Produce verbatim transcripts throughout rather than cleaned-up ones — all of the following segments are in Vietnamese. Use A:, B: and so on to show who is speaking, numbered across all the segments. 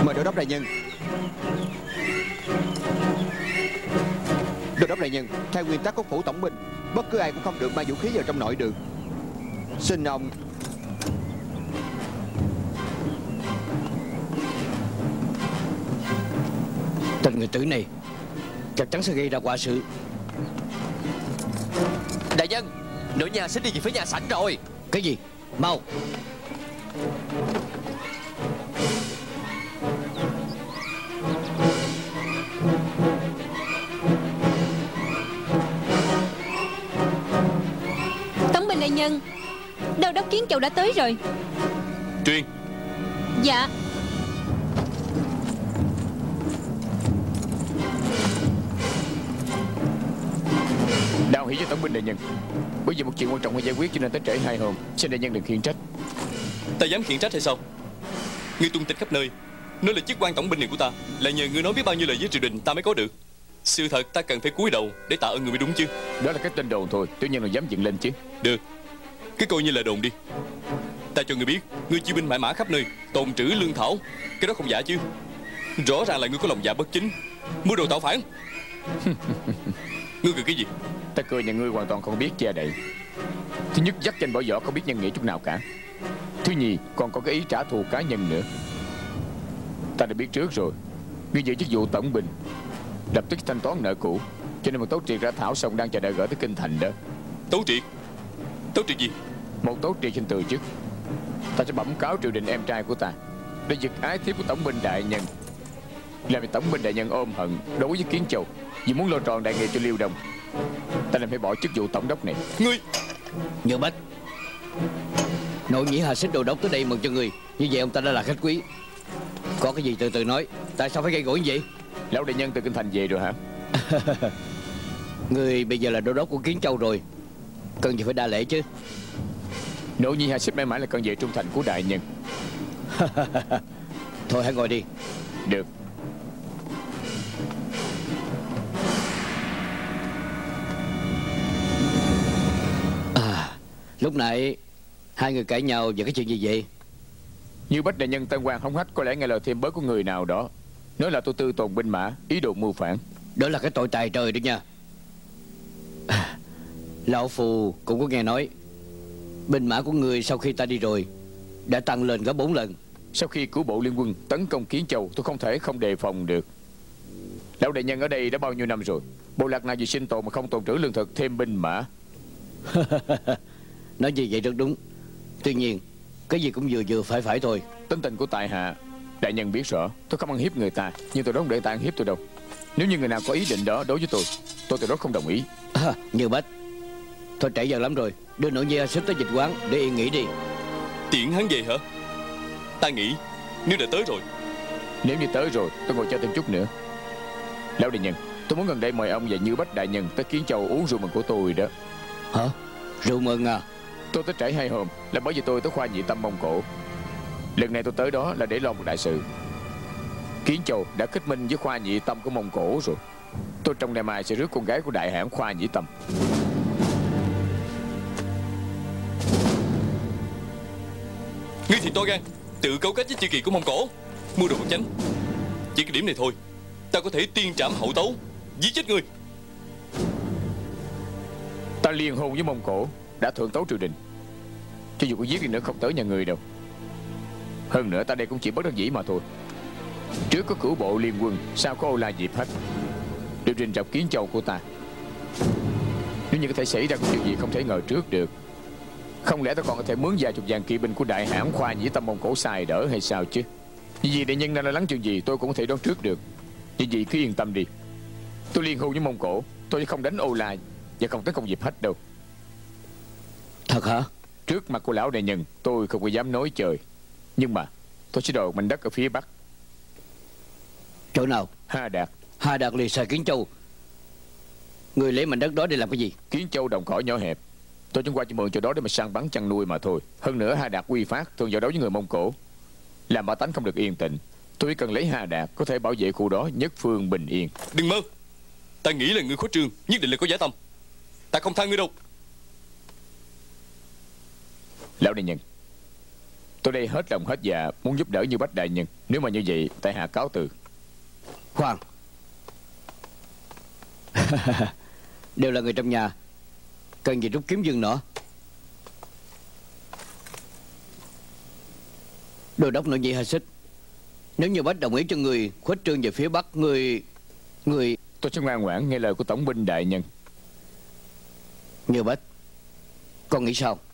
A: Mời đô đốc đại nhân. Đô đốc đại nhân, theo nguyên tắc của phủ tổng binh, bất cứ ai cũng không được mang vũ khí vào trong nội đường. Xin ông.
B: Tên người tử này chắc chắn sẽ gây ra họa sự.
C: Đại nhân, nữ nhà xin đi về phía nhà sảnh rồi.
B: Cái gì? Mau.
D: Tổng binh đại nhân, đô đốc Kiến Châu đã tới rồi.
E: Truyền.
D: Dạ.
F: Đào hỷ với tổng binh đại nhân. Bởi vì một chuyện quan trọng phải giải quyết cho nên tới trễ hai hôm. Xin đại nhân đừng khiển trách.
E: Ta dám khiển trách hay sao? Ngươi tung tin khắp nơi, nói là chức quan tổng binh này của ta là nhờ ngươi nói biết bao nhiêu lời với triều đình ta mới có được. Sự thật ta cần phải cúi đầu để tạ ơn người mới đúng chứ.
F: Đó là cái tin đồn thôi, tiểu nhân là dám dựng lên chứ.
E: Được, cứ coi như là đồn đi. Ta cho ngươi biết, ngươi chia binh mãi mã khắp nơi, tồn trữ lương thảo, cái đó không giả chứ. Rõ ràng là ngươi có lòng dạ bất chính, mưu đồ tạo phản. Ngươi cười cái gì?
F: Ta cười nhà ngươi hoàn toàn không biết che đậy. Thứ nhất, dắt danh bỏ vỏ không biết nhân nghĩa chút nào cả. Thứ nhì, còn có cái ý trả thù cá nhân nữa. Ta đã biết trước rồi, ngươi giữ chức vụ tổng binh, lập tức thanh toán nợ cũ, cho nên một tấu triệt ra thảo xong đang chờ đợi gửi tới kinh thành đó.
E: Tấu triệt? Tấu triệt gì?
F: Một tấu triệt xin từ chức. Ta sẽ bẩm cáo triều đình em trai của ta để giật ái thiếp của tổng binh đại nhân, làm cho tổng binh đại nhân ôm hận đối với Kiến Châu vì muốn lo tròn đại nghiệp cho Liêu Đông. Ta nên phải bỏ chức vụ tổng đốc này.
E: Ngươi
B: Nhược Bách, nội nhĩ Hà Xích đô đốc tới đây mừng cho người, như vậy ông ta đã là khách quý. Có cái gì từ từ nói, tại sao phải gây gổ như vậy?
F: Lão đại nhân từ kinh thành về rồi hả?
B: Người bây giờ là đô đốc của Kiến Châu rồi, cần gì phải đa lễ chứ.
F: Nội nhi Hà Xích mãi mãi là con vệ trung thành của đại nhân.
B: Thôi hãy ngồi đi.
F: Được.
B: À, lúc nãy hai người cãi nhau về cái chuyện gì vậy?
F: Như Bách đại nhân Tân Hoàng hống hách có lẽ nghe lời thêm bớt của người nào đó, nói là tôi tư tồn binh mã, ý đồ mưu phản.
B: Đó là cái tội tài trời đó nha. À, lão phù cũng có nghe nói binh mã của người sau khi ta đi rồi đã tăng lên gấp bốn lần.
F: Sau khi cứu bộ liên quân tấn công Kiến Châu, tôi không thể không đề phòng được. Lão đại nhân ở đây đã bao nhiêu năm rồi, bộ lạc nào vì sinh tồn mà không tồn trữ lương thực thêm binh mã?
B: Nói gì vậy rất đúng. Tuy nhiên cái gì cũng vừa vừa phải phải thôi.
F: Tính tình của tại hạ đại nhân biết rõ. Tôi không ăn hiếp người ta, nhưng tôi đó không để ta ăn hiếp tôi đâu. Nếu như người nào có ý định đó đối với tôi, tôi tuyệt đối không đồng ý.
B: À, Như Bách, thôi trễ giờ lắm rồi, đưa nội nhi xếp tới dịch quán để yên nghỉ đi.
E: tiễn hắn về hả? Ta nghĩ nếu đã tới rồi.
F: Nếu như tới rồi, tôi ngồi chờ thêm chút nữa. Lão đại nhân, tôi muốn gần đây mời ông và Như Bách đại nhân tới Kiến Châu uống rượu mừng của tôi đó.
B: Hả? Rượu mừng à?
F: Tôi tới trễ hai hôm là bởi vì tôi tới khoa nhị tâm Mông Cổ. Lần này tôi tới đó là để lo một đại sự. Kiến Châu đã kết minh với khoa nhị tâm của Mông Cổ rồi. Tôi trong ngày mai sẽ rước con gái của đại hãn khoa nhị tâm.
E: Ngươi thì to gan, tự cấu kết với chư kỳ của Mông Cổ, mưu đồ bất chánh. Chỉ cái điểm này thôi, ta có thể tiên trảm hậu tấu, giết chết ngươi.
F: Ta liên hôn với Mông Cổ, đã thượng tấu triều đình. Cho dù có giết đi nữa không tới nhà người đâu. Hơn nữa ta đây cũng chỉ bất đắc dĩ mà thôi. Trước có cửu bộ liên quân, sau có Ô La Diệp Hách đều rình rập Kiến Châu của ta. Nếu như có thể xảy ra có chuyện gì không thể ngờ trước được. Không lẽ ta còn có thể mướn vài chục vạn kỵ binh của đại hãn khoa nhĩ tâm Mông Cổ xài đỡ hay sao chứ? Vì gì đại nhân đang lo lắng chuyện gì tôi cũng có thể đoán trước được. Vì gì cứ yên tâm đi. Tôi liên hôn với Mông Cổ, tôi sẽ không đánh Ô La và không tấn công Diệp Hách đâu.
B: Thật hả?
F: Trước mặt của lão đại nhân tôi không có dám nói trời. Nhưng mà tôi sẽ đòi mảnh đất ở phía bắc.
B: Chỗ nào?
F: Ha Đạt.
B: Hà Đạt lìa xa Kiến Châu. Người lấy mảnh đất đó để làm cái gì?
F: Kiến Châu đồng cỏ nhỏ hẹp, tôi chẳng qua chỉ mượn chỗ đó để mà săn bắn chăn nuôi mà thôi. Hơn nữa Hà Đạt quy phát thường vào đấu với người Mông Cổ, làm bả tánh không được yên tĩnh. Tôi chỉ cần lấy Hà Đạt có thể bảo vệ khu đó nhất phương bình yên.
E: Đừng mơ. Ta nghĩ là ngươi khuất trương, nhất định là có giả tâm. Ta không tha ngươi đâu.
F: Lão đại nhân, Tôi đây hết lòng hết dạ muốn giúp đỡ Như Bách đại nhân. Nếu mà như vậy, tại hạ cáo từ.
B: Khoan. Đều là người trong nhà, cần gì rút kiếm dương nữa. Đô đốc nội nhị Hà Xích, nếu Như Bách đồng ý cho người khuếch trương về phía bắc, người người
F: Tôi sẽ ngoan ngoãn nghe lời của tổng binh đại nhân.
B: Như Bách, con nghĩ sao?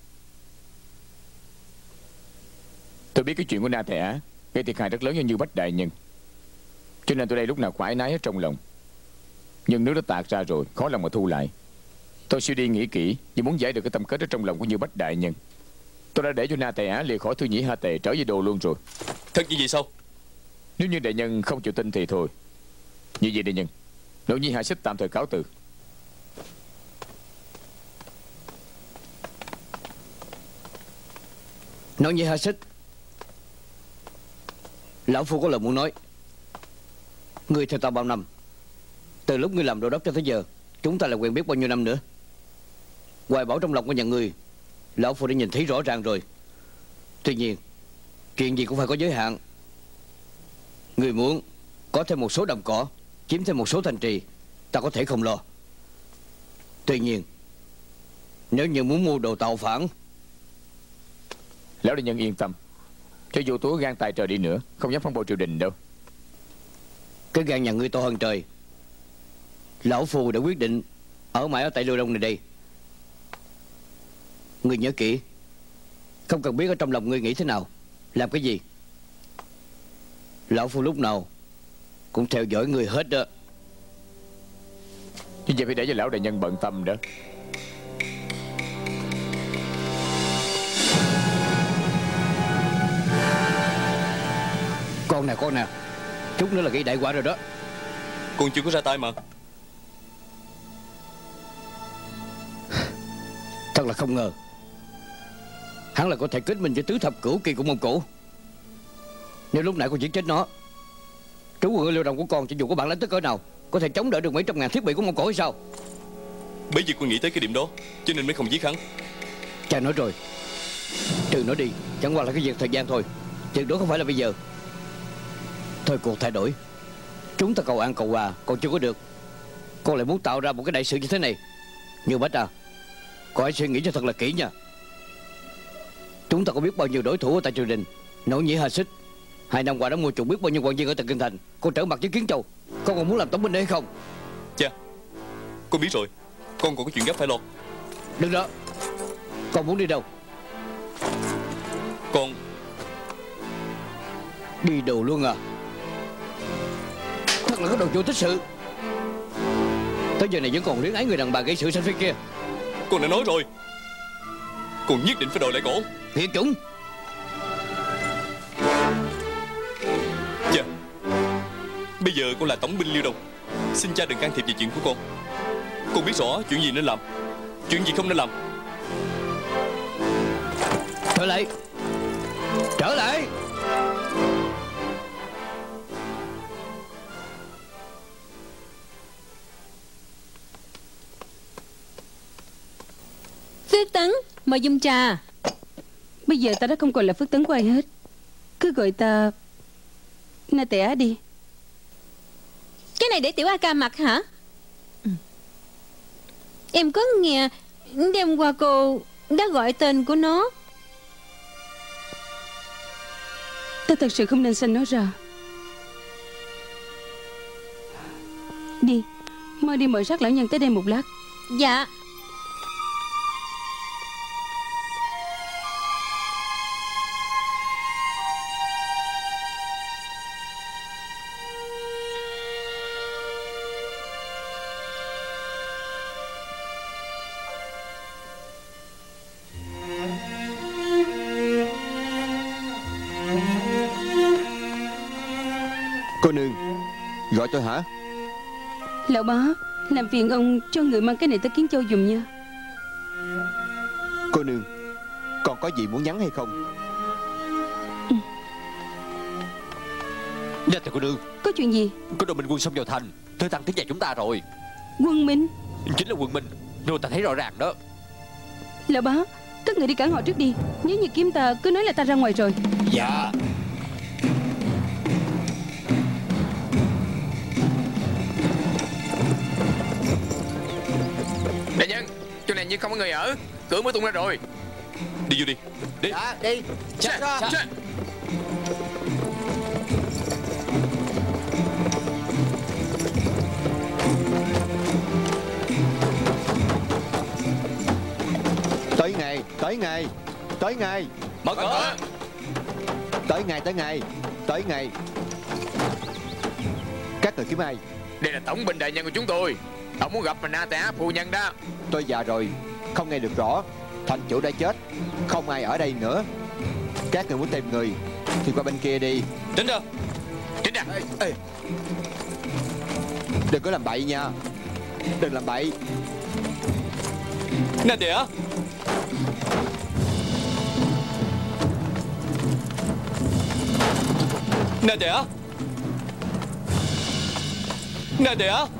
F: Tôi biết cái chuyện của Na Thề Á gây thiệt hại rất lớn cho Như Bách đại nhân, cho nên tôi đây lúc nào cũng áy náy ở trong lòng. Nhưng nếu đã tạc ra rồi, khó lòng mà thu lại. Tôi suy đi nghĩ kỹ, vì muốn giải được cái tâm kết ở trong lòng của Như Bách đại nhân. Tôi đã để cho Na Tề Á lìa khỏi Thư Nhĩ Ha Tề trở về đồ luôn rồi.
E: Thật như vậy sao?
F: Nếu như đại nhân không chịu tin thì thôi. Như vậy đại nhân, Nội Nhi Hạ Xích tạm thời cáo từ.
B: Nội nhị Hà Xích, lão phu có lời muốn nói. Ngươi theo ta bao năm, từ lúc ngươi làm đô đốc cho tới giờ, chúng ta là quen biết bao nhiêu năm nữa. Hoài bão trong lòng của nhà ngươi, lão phu đã nhìn thấy rõ ràng rồi. Tuy nhiên, chuyện gì cũng phải có giới hạn. Ngươi muốn có thêm một số đồng cỏ, chiếm thêm một số thành trì, ta có thể không lo. Tuy nhiên, nếu như muốn mua đồ tạo phản,
F: lão đại nhân yên tâm, cho dù tôi có gan tài trời đi nữa, không dám phản bội triều đình đâu.
B: cái gan nhà ngươi to hơn trời. Lão phu đã quyết định ở mãi ở tại Lưu Đông này đây. Ngươi nhớ kỹ, không cần biết ở trong lòng ngươi nghĩ thế nào, làm cái gì, lão phu lúc nào cũng theo dõi ngươi hết đó.
F: Như vậy phải để cho lão đại nhân bận tâm đó.
B: Con nè, con nè, chút nữa là gây đại quả rồi đó.
E: Con chưa có ra tay mà.
B: Thật là không ngờ, hắn là có thể kết minh với tứ thập cửu kỳ của Mông Cổ. Nếu lúc nãy con giết chết nó, trú quân ở Liêu Đồng của con cho dù có bản lãnh tới cỡ nào, có thể chống đỡ được mấy trăm ngàn thiết bị của Mông Cổ hay sao?
E: Bây giờ con nghĩ tới cái điểm đó, cho nên mới không giết hắn.
B: Cha nói rồi, trừ nó đi, chẳng qua là cái việc thời gian thôi, tuyệt đối không phải là bây giờ. Thời cuộc thay đổi, chúng ta cầu an cầu hòa còn chưa có được, con lại muốn tạo ra một cái đại sự như thế này. Như Bách à, con hãy suy nghĩ cho thật là kỹ nha. Chúng ta có biết bao nhiêu đối thủ ở tại triều đình. Nội nhị Hà Xích hai năm qua đã mua chuộc biết bao nhiêu quan viên ở tại Kinh Thành. Con trở mặt với Kiến Châu, con còn muốn làm tổng binh hay không?
E: Cha, con biết rồi, con còn có chuyện gấp phải lo.
B: Đừng đó, con muốn đi đâu?
E: Con
B: đi đồ luôn à? Thật là cái đồ vô tích sự. Tới giờ này vẫn còn luyến ái người đàn bà gây sự sanh phía kia.
E: Con đã nói rồi, con nhất định phải đòi lại cổ.
B: Thiệt chủng.
E: Dạ, bây giờ con là tổng binh Liêu Đông, xin cha đừng can thiệp vào chuyện của con. Con biết rõ chuyện gì nên làm, chuyện gì không nên làm.
B: Trở lại, trở lại.
D: Phước Tấn, mời dùng trà.
G: Bây giờ ta đã không còn là Phước Tấn của ai hết. Cứ gọi ta Na Tề Á đi.
D: Cái này để tiểu A ca mặc hả? Ừ. Em có nghe đêm qua cô đã gọi tên của nó.
G: Ta thật sự không nên sanh nó ra. Đi, mau đi mời sát lão nhân tới đây một lát.
D: Dạ.
A: Cô nương gọi tôi hả?
G: Lão bá, làm phiền ông cho người mang cái này tới Kiến Châu giùm nha.
A: Cô nương, còn có gì muốn nhắn hay không?
G: Ừ.
C: Dạ thưa cô nương,
G: Có chuyện gì?
C: có đội minh quân xông vào thành, Thư Tăng tiến vào chúng ta rồi.
G: Quân Minh?
C: Chính là quân Minh, rồi ta thấy rõ ràng đó.
G: Lão bá, Các người đi cản họ trước đi. Nếu như kiếm ta, cứ nói là ta ra ngoài rồi.
C: Dạ.
F: Đại nhân, chỗ này như không có người ở. Cửa mới tung ra rồi.
E: Đi vô đi. Đi.
A: Dạ, đi.
F: Chạy, chạy.
A: Tới ngày, tới ngày, tới ngày,
C: Mở cửa.
A: tới ngày, tới ngày, tới ngày. Các người kiếm ai?
F: Đây là tổng binh đại nhân của chúng tôi. Ông muốn gặp mình Na Tề Á phu nhân đó.
A: Tôi già rồi, không nghe được rõ. Thành chủ đã chết, không ai ở đây nữa. Các người muốn tìm người thì qua bên kia đi.
E: Tránh ra.
F: Tránh ra.
A: Ê, ê. Đừng có làm bậy nha. Đừng làm bậy.
E: Na Tề Á. Na Tề Á. Na Tề Á.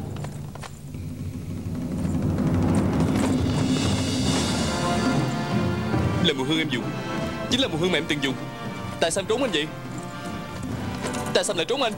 E: Là mùi hương em dùng, chính là mùi hương mà em từng dùng. Tại sao em trốn anh vậy? Tại sao em lại trốn anh?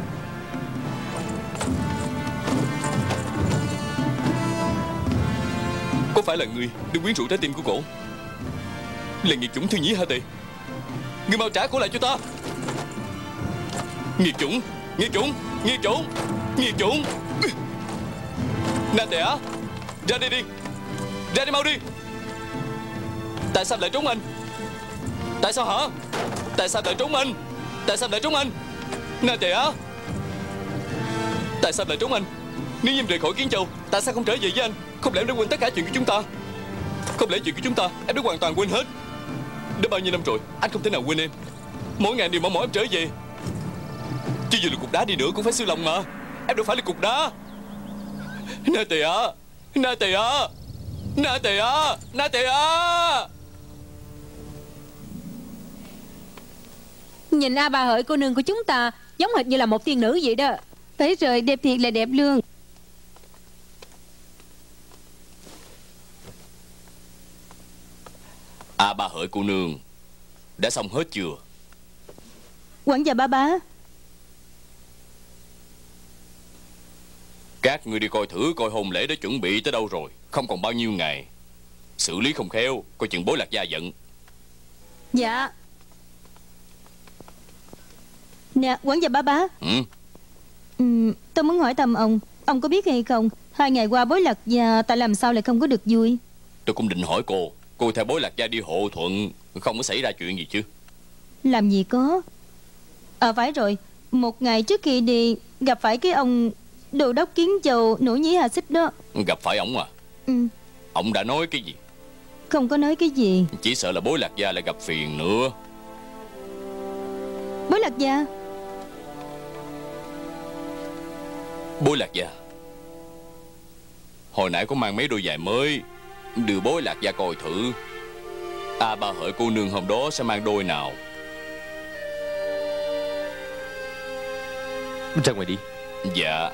E: Có phải là người được quyến rũ trái tim của cổ? Là nghiệt chủng Thư Nhĩ Hà Tề. Người mau trả cổ lại cho ta. Nghiệt chủng, nghiệt chủng, nghiệt chủng, nghiệt chủng. Na Tề Á, ra đây đi, ra đây mau đi. Tại sao lại trốn anh? Tại sao hả? Tại sao lại trốn anh? Tại sao lại trốn anh? Na Tề Á, tại sao lại trốn anh? Nếu như em rời khỏi Kiến Châu, tại sao không trở về với anh? Không lẽ em đã quên tất cả chuyện của chúng ta? Không lẽ chuyện của chúng ta em đã hoàn toàn quên hết? Đã bao nhiêu năm rồi, anh không thể nào quên em. Mỗi ngày đều mong mỏi em trở về. Chứ dù là cục đá đi nữa cũng phải siêu lòng mà. Em đâu phải là cục đá. Na Tề Á, Na Tề Á, Na Tề Á, Na Tề Á.
D: Nhìn A Ba Hợi cô nương của chúng ta giống hệt như là một tiên nữ vậy đó.
G: Phải rồi, đẹp thiệt là đẹp luôn.
E: A Ba Hợi cô nương đã xong hết chưa?
G: Quản gia Ba Bá.
E: Các người đi coi thử coi hôn lễ đã chuẩn bị tới đâu rồi. Không còn bao nhiêu ngày. Xử lý không khéo coi chừng Bối Lạc Gia giận.
G: Dạ. Nè, quản gia Ba Bá.
E: Ừ.
G: Ừ, tôi muốn hỏi thăm ông. Ông có biết hay không, hai ngày qua Bối Lạc Gia tại làm sao lại không có được vui?
E: Tôi cũng định hỏi cô. Cô theo Bối Lạc Gia đi hộ thuận, không có xảy ra chuyện gì chứ?
G: Làm gì có. À phải rồi, một ngày trước khi đi gặp phải cái ông Đô đốc Kiến Châu Nỗ Nhĩ Hà Xích đó.
E: Gặp phải ổng à?
G: Ừ.
E: Ổng đã nói cái gì?
G: Không có nói cái gì.
E: Chỉ sợ là Bối Lạc Gia lại gặp phiền nữa.
G: Bối Lạc Gia?
E: Bối Lạc Gia hồi nãy có mang mấy đôi giày mới, đưa Bối Lạc Gia coi thử. A Ba Hợi cô nương hôm đó sẽ mang đôi nào?
C: Ra ngoài đi.
E: Dạ.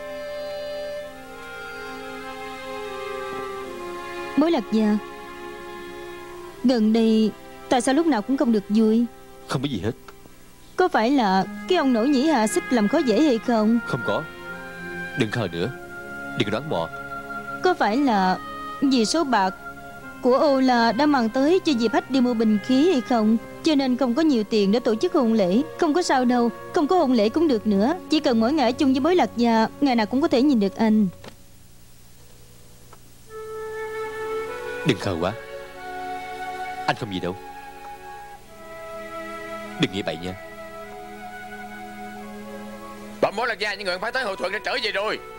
G: Bối Lạc Gia, gần đây tại sao lúc nào cũng không được vui?
C: Không có gì hết.
G: Có phải là cái ông Nỗ Nhĩ Hà Xích làm khó dễ hay không?
C: Không có. Đừng khờ nữa. Đừng đoán mò.
G: Có phải là vì số bạc của Ô La đã mang tới cho Diệp Hách đi mua bình khí hay không, cho nên không có nhiều tiền để tổ chức hôn lễ? Không có sao đâu, không có hôn lễ cũng được nữa. Chỉ cần mỗi ngày ở chung với Bối Lạc Gia, ngày nào cũng có thể nhìn được anh.
C: Đừng khờ quá. Anh không gì đâu. Đừng nghĩ bậy nha.
F: Bọn Bối Lạc Gia những người phải tới hộ thuận đã trở về rồi.